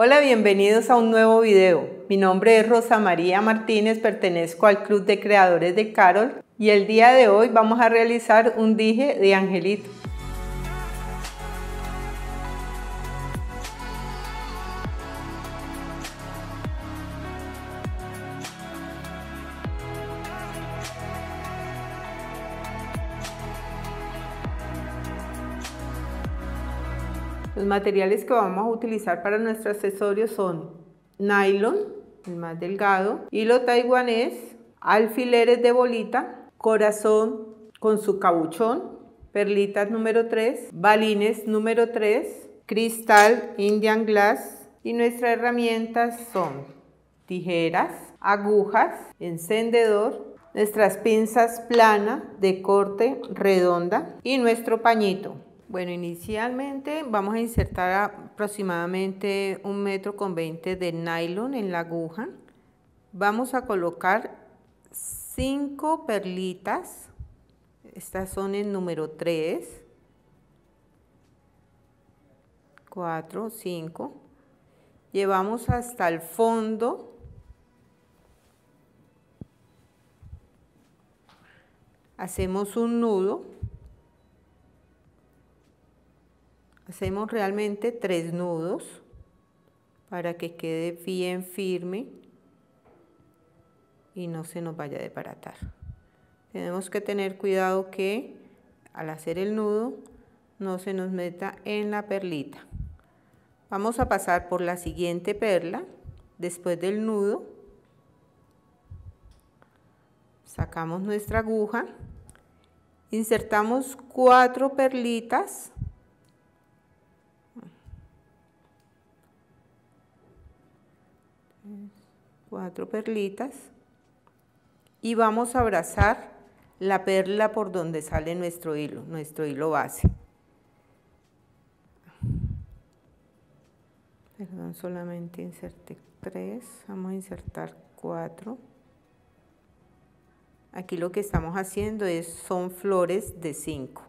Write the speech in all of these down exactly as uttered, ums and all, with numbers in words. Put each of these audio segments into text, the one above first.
Hola, bienvenidos a un nuevo video. Mi nombre es Rosa María Martínez, pertenezco al Club de Creadores de Carol y el día de hoy vamos a realizar un dije de angelito. Los materiales que vamos a utilizar para nuestro accesorio son nylon, el más delgado, hilo taiwanés, alfileres de bolita, corazón con su cabuchón, perlitas número tres, balines número tres, cristal Indian Glass y nuestras herramientas son tijeras, agujas, encendedor, nuestras pinzas plana de corte redonda y nuestro pañito. Bueno, inicialmente vamos a insertar aproximadamente un metro con veinte de nylon en la aguja. Vamos a colocar cinco perlitas. Estas son el número tres, cuatro, cinco. Llevamos hasta el fondo. Hacemos un nudo. Hacemos realmente tres nudos para que quede bien firme y no se nos vaya a desbaratar. Tenemos que tener cuidado que al hacer el nudo no se nos meta en la perlita. Vamos a pasar por la siguiente perla. Después del nudo sacamos nuestra aguja, insertamos cuatro perlitas. Cuatro perlitas y vamos a abrazar la perla por donde sale nuestro hilo, nuestro hilo base. Perdón, solamente inserté tres, vamos a insertar cuatro. Aquí lo que estamos haciendo es, son flores de cinco.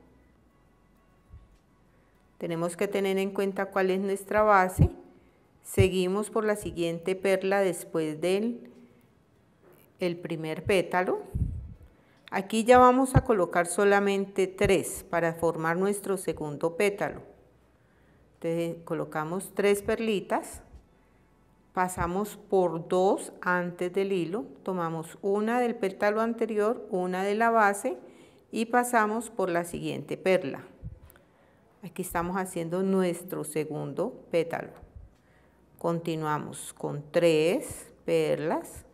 Tenemos que tener en cuenta cuál es nuestra base. Seguimos por la siguiente perla después del el primer pétalo. Aquí ya vamos a colocar solamente tres para formar nuestro segundo pétalo. Entonces colocamos tres perlitas, pasamos por dos antes del hilo, tomamos una del pétalo anterior, una de la base y pasamos por la siguiente perla. Aquí estamos haciendo nuestro segundo pétalo. Continuamos con tres perlas.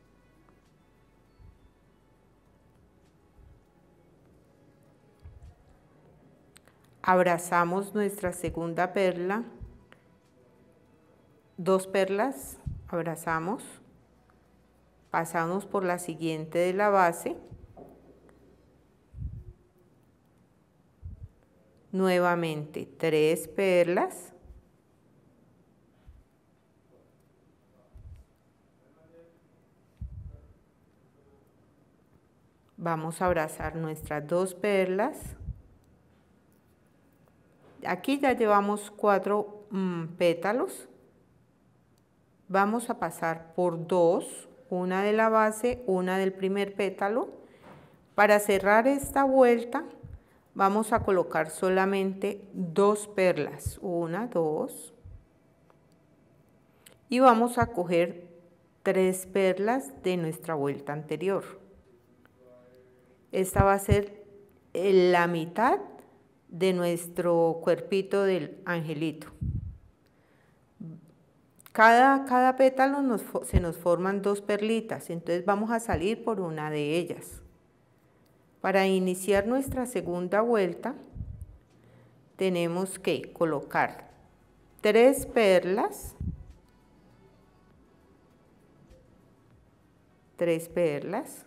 Abrazamos nuestra segunda perla. Dos perlas, abrazamos. Pasamos por la siguiente de la base. Nuevamente tres perlas. Vamos a abrazar nuestras dos perlas. Aquí ya llevamos cuatro mmm, pétalos. Vamos a pasar por dos, una de la base, una del primer pétalo. Para cerrar esta vuelta vamos a colocar solamente dos perlas, una, dos. Y vamos a coger tres perlas de nuestra vuelta anterior. Esta va a ser la mitad de nuestro cuerpito del angelito. Cada, cada pétalo nos, se nos forman dos perlitas, entonces vamos a salir por una de ellas. Para iniciar nuestra segunda vuelta, tenemos que colocar tres perlas, tres perlas,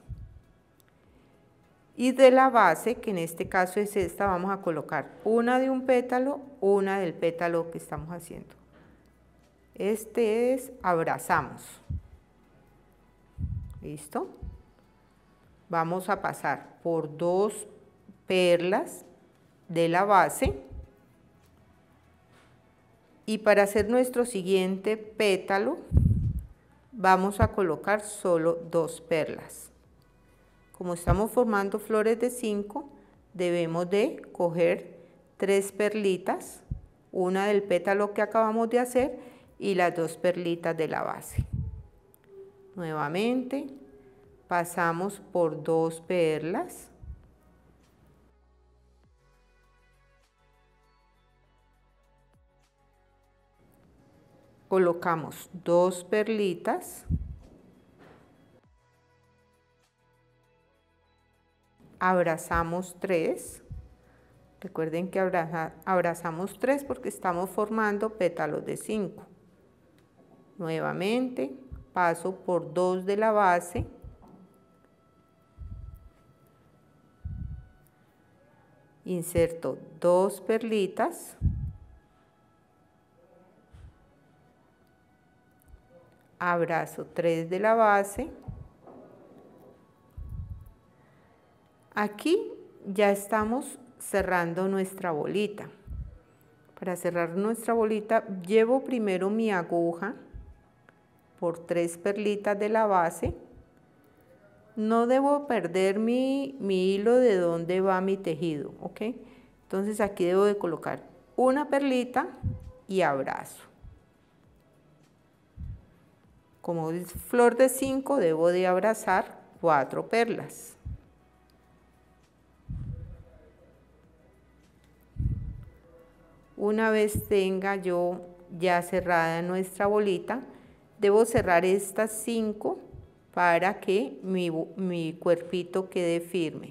y de la base, que en este caso es esta, vamos a colocar una de un pétalo, una del pétalo que estamos haciendo. Este es abrazamos. ¿Listo? Vamos a pasar por dos perlas de la base Y para hacer nuestro siguiente pétalo, vamos a colocar solo dos perlas. Como estamos formando flores de cinco, debemos de coger tres perlitas, una del pétalo que acabamos de hacer y las dos perlitas de la base. Nuevamente pasamos por dos perlas. Colocamos dos perlitas. Abrazamos tres. Recuerden que abraza, abrazamos tres porque estamos formando pétalos de cinco. Nuevamente paso por dos de la base. Inserto dos perlitas. Abrazo tres de la base. Aquí ya estamos cerrando nuestra bolita. Para cerrar nuestra bolita llevo primero mi aguja por tres perlitas de la base. No debo perder mi, mi hilo de donde va mi tejido, ¿ok? Entonces aquí debo de colocar una perlita y abrazo. Como es flor de cinco, debo de abrazar cuatro perlas. Una vez tenga yo ya cerrada nuestra bolita, debo cerrar estas cinco para que mi, mi cuerpito quede firme.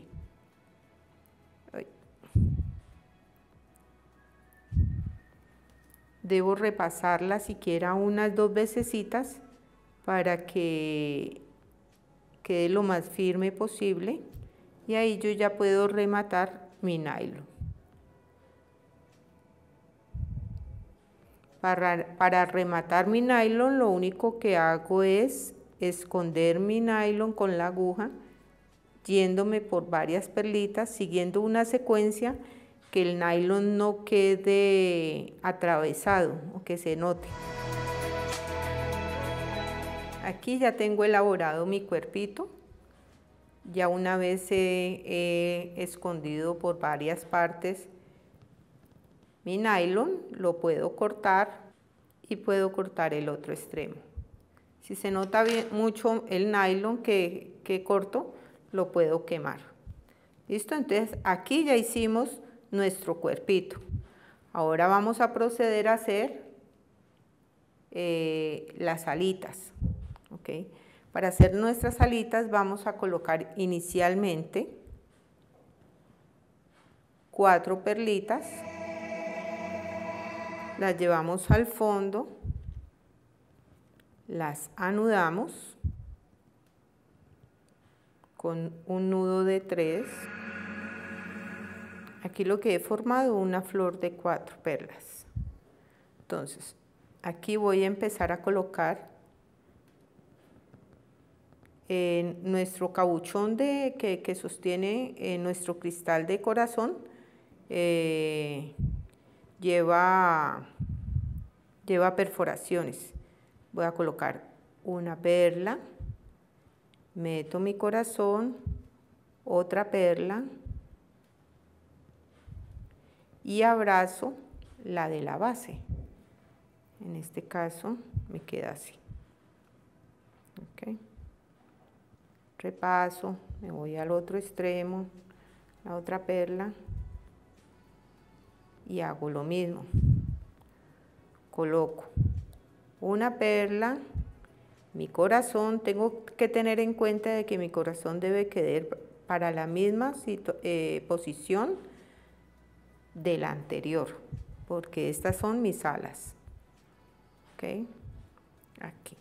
Debo repasarla siquiera unas dos vecesitas para que quede lo más firme posible y ahí yo ya puedo rematar mi nylon. Para, para rematar mi nylon lo único que hago es esconder mi nylon con la aguja, yéndome por varias perlitas, siguiendo una secuencia que el nylon no quede atravesado o que se note. Aquí ya tengo elaborado mi cuerpito. Ya una vez he, he escondido por varias partes mi nylon, lo puedo cortar y puedo cortar el otro extremo. Si se nota bien, mucho el nylon que, que corto, lo puedo quemar. ¿Listo? Entonces aquí ya hicimos nuestro cuerpito. Ahora vamos a proceder a hacer eh, las alitas. ¿Okay? Para hacer nuestras alitas vamos a colocar inicialmente cuatro perlitas. Las llevamos al fondo, las anudamos con un nudo de tres. Aquí lo que he formado una flor de cuatro perlas. Entonces, aquí voy a empezar a colocar en nuestro cabuchón de, que, que sostiene eh, nuestro cristal de corazón. Eh, Lleva, lleva perforaciones. Voy a colocar una perla, meto mi corazón, otra perla y abrazo la de la base. En este caso me queda así. ¿Okay? Repaso, me voy al otro extremo, la otra perla. Y hago lo mismo, coloco una perla, mi corazón, tengo que tener en cuenta de que mi corazón debe quedar para la misma eh, posición de la anterior, porque estas son mis alas, ¿ok? Aquí.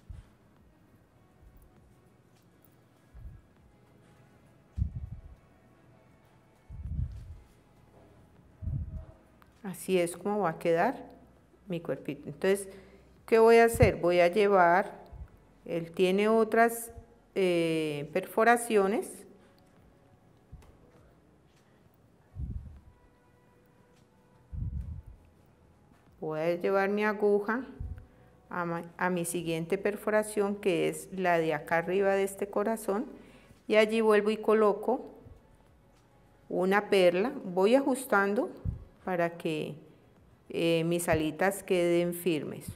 Así es como va a quedar mi cuerpito. Entonces, ¿qué voy a hacer? Voy a llevar, él tiene otras eh, perforaciones. Voy a llevar mi aguja a, a mi siguiente perforación, que es la de acá arriba de este corazón, y allí vuelvo y coloco una perla. Voy ajustando para que eh, mis alitas queden firmes.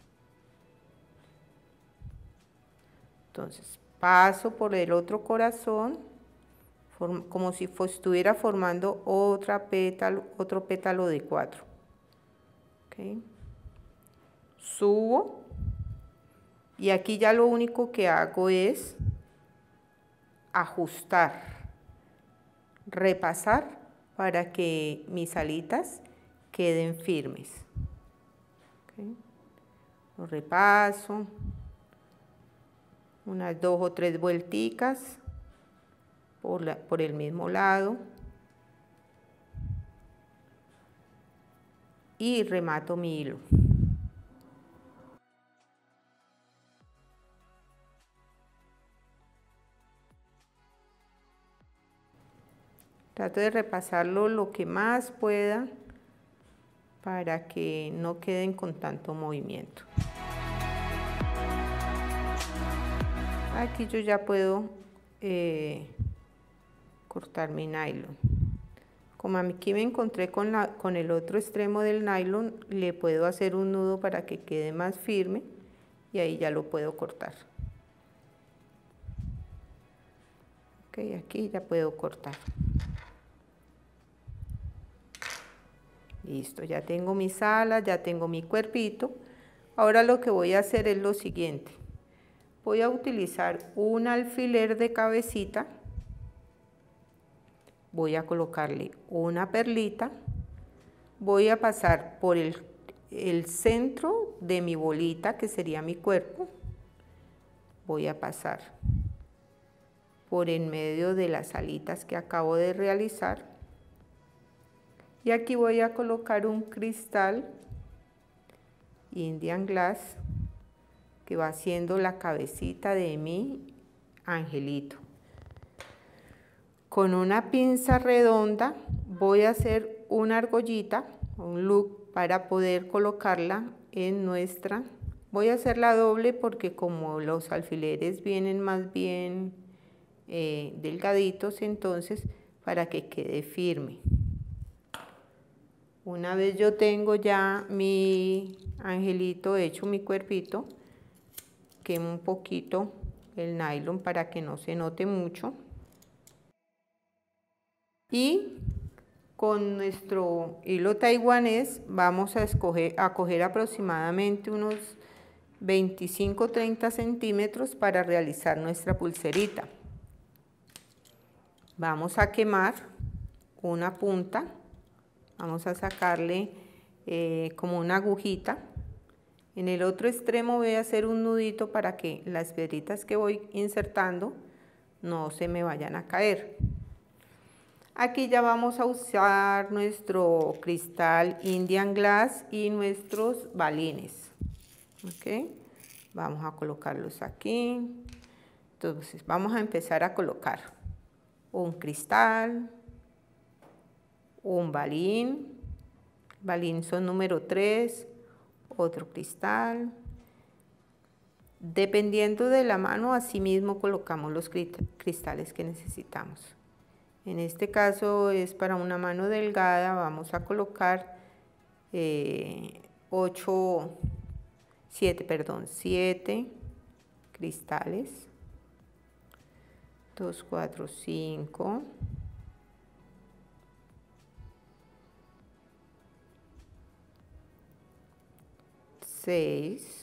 Entonces paso por el otro corazón como si estuviera formando otra pétalo, otro pétalo de cuatro. Okay. Subo y aquí ya lo único que hago es ajustar, repasar para que mis alitas queden firmes. Okay. Lo repaso, unas dos o tres vuelticas por, la, por el mismo lado y remato mi hilo. Trato de repasarlo lo que más pueda para que no queden con tanto movimiento. Aquí yo ya puedo eh, cortar mi nylon. Como aquí me encontré con, la, con el otro extremo del nylon, le puedo hacer un nudo para que quede más firme y ahí ya lo puedo cortar. Ok, aquí ya puedo cortar. Listo, ya tengo mis alas, ya tengo mi cuerpito. Ahora lo que voy a hacer es lo siguiente. Voy a utilizar un alfiler de cabecita. Voy a colocarle una perlita. Voy a pasar por el, el centro de mi bolita, que sería mi cuerpo. Voy a pasar por en medio de las alitas que acabo de realizar. Y aquí voy a colocar un cristal Indian Glass que va haciendo la cabecita de mi angelito. Con una pinza redonda voy a hacer una argollita, un loop, para poder colocarla en nuestra. Voy a hacerla doble porque como los alfileres vienen más bien eh, delgaditos, entonces para que quede firme. Una vez yo tengo ya mi angelito hecho, mi cuerpito, quemo un poquito el nylon para que no se note mucho. Y con nuestro hilo taiwanés vamos a, escoger, a coger aproximadamente unos veinticinco a treinta centímetros para realizar nuestra pulserita. Vamos a quemar una punta. Vamos a sacarle eh, como una agujita. En el otro extremo voy a hacer un nudito para que las piedritas que voy insertando no se me vayan a caer. Aquí ya vamos a usar nuestro cristal Indian Glass y nuestros balines. ¿Okay? Vamos a colocarlos aquí. Entonces vamos a empezar a colocar un cristal, un balín, balín son número tres, otro cristal. Dependiendo de la mano, así mismo colocamos los cristales que necesitamos. En este caso es para una mano delgada, vamos a colocar eh, ocho, siete, perdón, siete cristales. dos, cuatro, cinco. seis,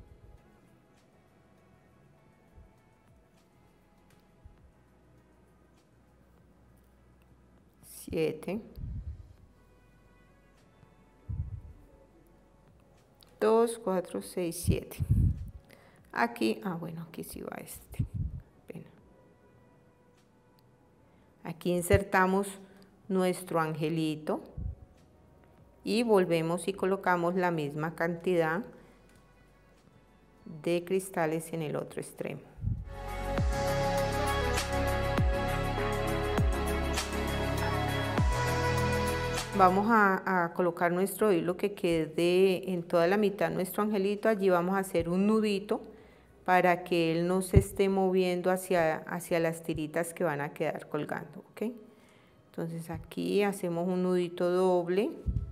siete, dos, cuatro, seis, siete. Aquí, ah bueno, aquí sí va este. Pena. Aquí insertamos nuestro angelito y volvemos y colocamos la misma cantidad de cristales en el otro extremo. Vamos a, a colocar nuestro hilo que quede en toda la mitad nuestro angelito. Allí vamos a hacer un nudito para que él no se esté moviendo hacia, hacia las tiritas que van a quedar colgando, ¿ok? Entonces aquí hacemos un nudito doble,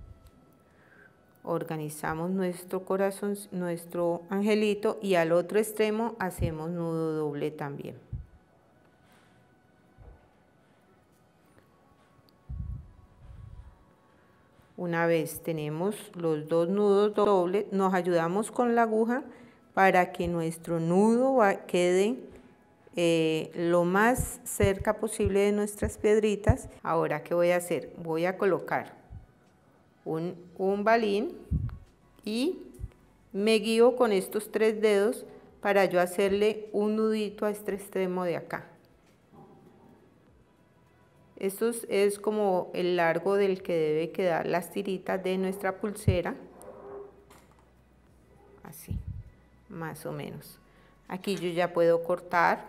organizamos nuestro corazón, nuestro angelito, y al otro extremo hacemos nudo doble también. Una vez tenemos los dos nudos dobles, nos ayudamos con la aguja para que nuestro nudo quede eh, lo más cerca posible de nuestras piedritas. Ahora, ¿qué voy a hacer? Voy a colocar un, un balín y me guío con estos tres dedos para yo hacerle un nudito a este extremo de acá. Esto es como el largo del que debe quedar las tiritas de nuestra pulsera. Así, más o menos. Aquí yo ya puedo cortar.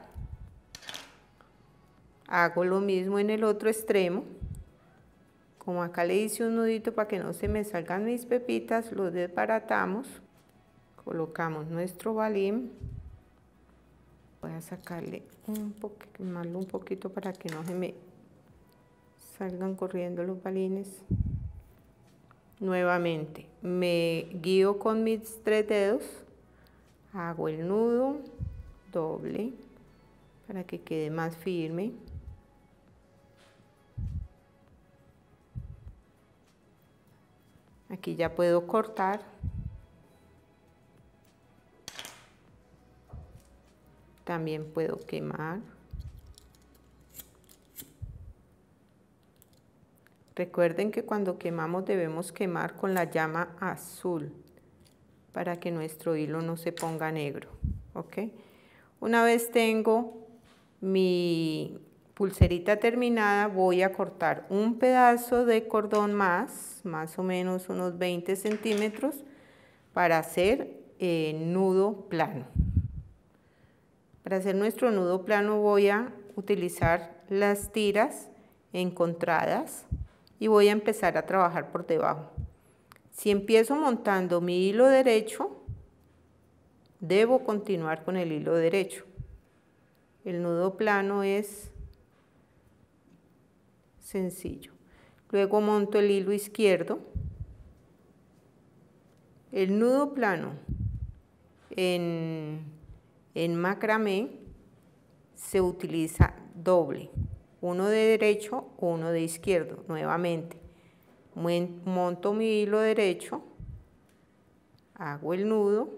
Hago lo mismo en el otro extremo. Como acá le hice un nudito para que no se me salgan mis pepitas, los desbaratamos. Colocamos nuestro balín. Voy a sacarle un poquito, un poquito para que no se me salgan corriendo los balines. Nuevamente me guío con mis tres dedos, hago el nudo doble para que quede más firme. Aquí ya puedo cortar. También puedo quemar. Recuerden que cuando quemamos debemos quemar con la llama azul para que nuestro hilo no se ponga negro, ¿ok? Una vez tengo mi pulserita terminada, voy a cortar un pedazo de cordón más, más o menos unos veinte centímetros, para hacer eh, nudo plano. Para hacer nuestro nudo plano voy a utilizar las tiras encontradas y voy a empezar a trabajar por debajo. Si empiezo montando mi hilo derecho, debo continuar con el hilo derecho. El nudo plano es sencillo. Luego monto el hilo izquierdo. El nudo plano en, en macramé se utiliza doble. Uno de derecho, uno de izquierdo. Nuevamente, monto mi hilo derecho, hago el nudo,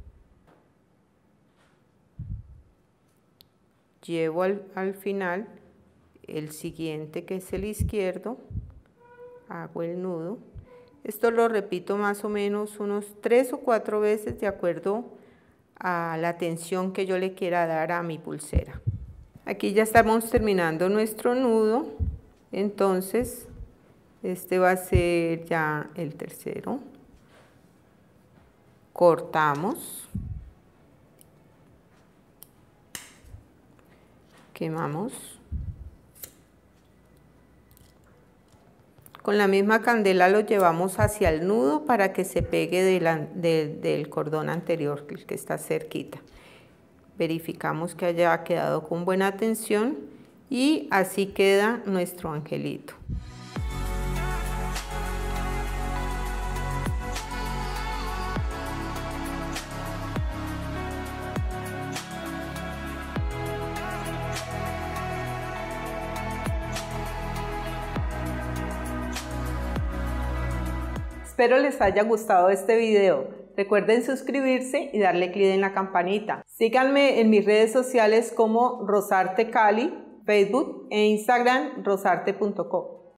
llevo al, al final el siguiente, que es el izquierdo, hago el nudo. Esto lo repito más o menos unos tres o cuatro veces de acuerdo a la tensión que yo le quiera dar a mi pulsera. Aquí ya estamos terminando nuestro nudo, entonces este va a ser ya el tercero. Cortamos, quemamos. Con la misma candela lo llevamos hacia el nudo para que se pegue de la, de, del cordón anterior, el que está cerquita. Verificamos que haya quedado con buena tensión y así queda nuestro angelito. Espero les haya gustado este video. Recuerden suscribirse y darle clic en la campanita. Síganme en mis redes sociales como Rosarte Cali, Facebook e Instagram rosarte punto com.